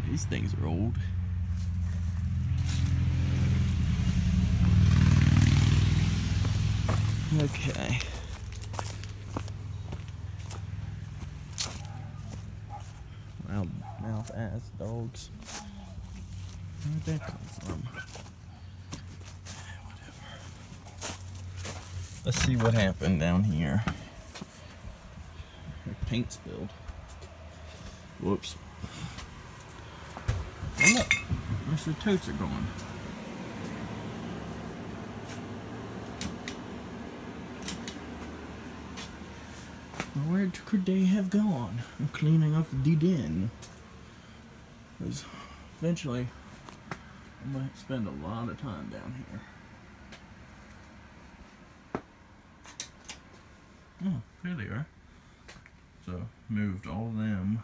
These things are old. Okay. Loudmouth ass dogs. Where'd that come from? Whatever. Let's see what happened down here. Paint spilled. Whoops. Oh, look, where's the totes are going? Where could they have gone? I'm cleaning up the den. Because eventually I might spend a lot of time down here. Oh, there they are. So, moved all of them.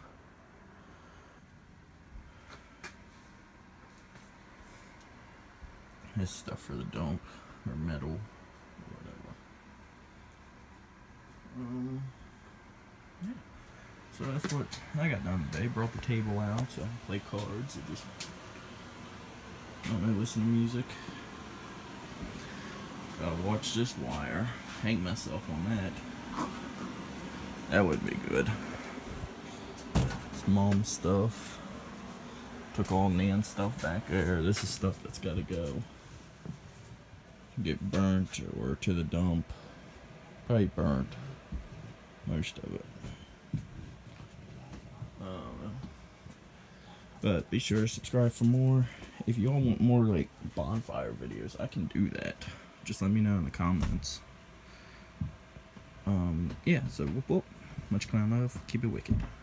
This stuff for the dump, or metal, or whatever. Yeah. So that's what I got done today. Brought the table out so I can play cards or just, I don't know, listen to music. Gotta watch this wire. Hang myself on that. That would be good. It's mom's stuff. Took all Nan's stuff back there. This is stuff that's gotta go. Get burnt or to the dump. Probably burnt. Most of it. But be sure to subscribe for more. If y'all want more like bonfire videos, I can do that. Just let me know in the comments. Yeah, so whoop whoop. Much clown love. Keep it wicked.